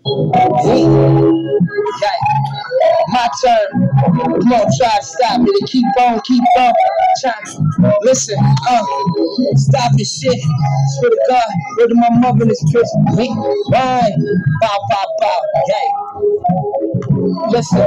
Hey, okay. My turn. Come on, try to stop me. They keep on. Try. Listen, stop this shit. Swear to God, go to my mother in this bitch. Me, right? Bow. Hey. Listen,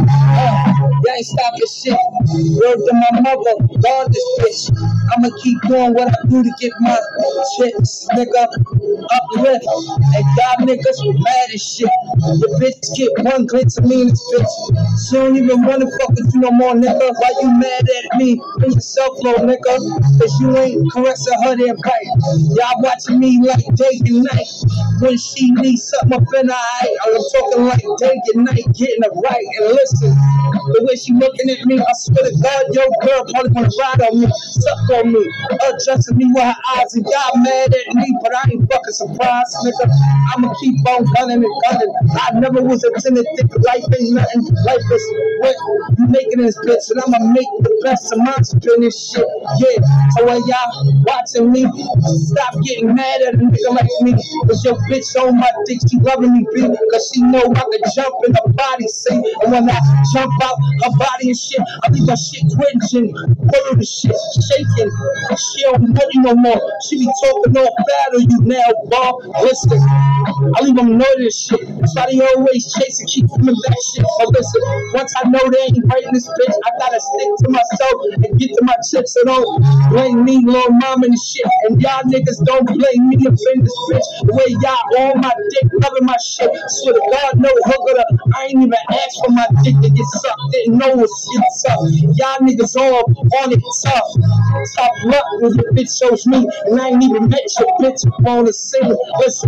y'all ain't stop this shit. Word to my mother, guard this bitch. I'ma keep doing what I do to get my chicks, nigga, uplift. And y'all niggas mad as shit. The bitch get one glance of me in this bitch. She don't even wanna fuck with you no more, nigga. Why you mad at me? Bring yourself low, nigga. Cause you ain't caressing her there right. Y'all watching me like day and night. When she needs something up in her eye, I'm talking like day and night, getting it right. And listen, the way she looking at me, I swear to God, your girl probably wanna ride on me, suck on me, adjusting me with her eyes. And y'all mad at me, but I ain't fucking surprised, nigga. I'ma keep on gunning. I never was a tenant, think life ain't nothing. Life is what you making this bitch, and I'ma make the best of my in this shit. Yeah, so when y'all watching me, stop getting mad at a nigga like me. Cause your bitch on my dick, she loving me, bitch. Cause she know I can jump in her body, see. And when I jump out her body and shit, I leave her shit twitching, word of shit, shaking. She don't know you no more. She be talking all bad on you now, Bob. Listen, I leave them know this shit. So they always chasing, keep coming back shit. But listen, once I know they ain't right in this bitch, I gotta stick to myself and get to my chips. So don't blame me, little mama and shit. And y'all niggas don't blame me up in this bitch. The way y'all on my dick, loving my shit. Swear to God, no hooker. I ain't even asked for my dick to get sucked. Didn't know what shit's up. Y'all niggas all on it tough. Tough luck when your bitch shows me. And I ain't even met your bitch on the scene. Listen,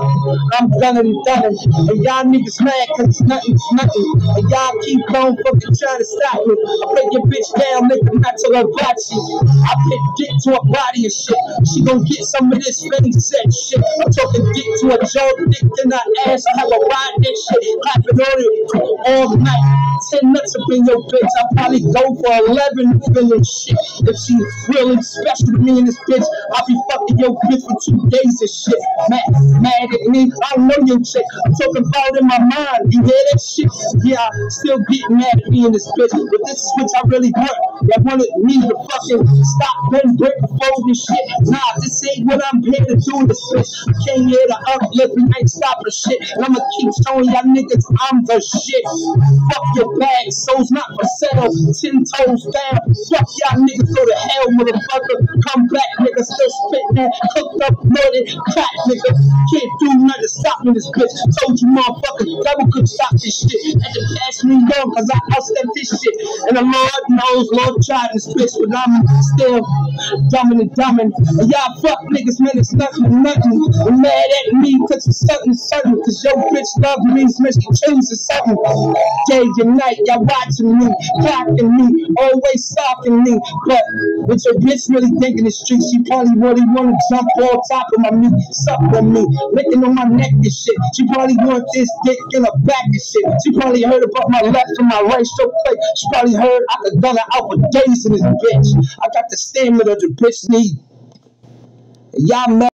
I'm done. And y'all niggas mad cause it's nothing. And y'all keep on fucking trying to stop me. I break your bitch down, nigga, not till I watch you. I put dick to her body and shit. She gon' get some of this face set shit. I'm talking dick to her jaw, dick in her ass. I have a ride that shit, clapping on it all night. 10 nuts up in your bitch. I probably go for 11 feeling shit. If she really special to me in this bitch, I'll be fucking your bitch for 2 days and shit. Mad at me, I don't know your chick. I'm talking about in my mind. You hear that shit? Yeah, I still get mad at me in this bitch. But this is what I really want. Y'all wanted me to fucking stop and break the fold and shit. Nah, this ain't what I'm here to do in this bitch. I came here to uplift and I ain't stopping shit. And I'ma keep showing y'all niggas I'm the shit. Fuck your bag, soul's not for sale. 10 toes down. Fuck y'all niggas, go to hell, motherfucker. Come back, nigga, still spitting that cooked up, loaded crack, nigga. Can't do nothing to stop me, this bitch. Told you, motherfucker, devil could stop this shit. Had to pass me on, cause I outstepped this shit. And the Lord knows, Lord tried this bitch, but I'm still dumbing. And y'all fuck niggas, man, it's nothing. You're mad at me, cause it's something. Cause your bitch love me, man, she chooses something. Day and night, y'all watching me, clocking me, always stalking me. But with your bitch really thinking the street, she probably really wanna jump on top of my meat, suck on me, licking on my neck and shit. She probably want this dick in her back and shit. She probably heard about my left and my right stroke play. She probably heard I could gun her out for days in this bitch. I got the stamina the bitch need. Y'all mad.